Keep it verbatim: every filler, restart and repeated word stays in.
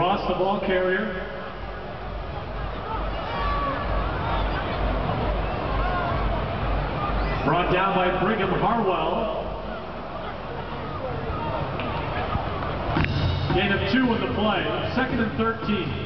Ross, the ball carrier. Brought down by Brigham Harwell. Gain of two on the play. Second and thirteen.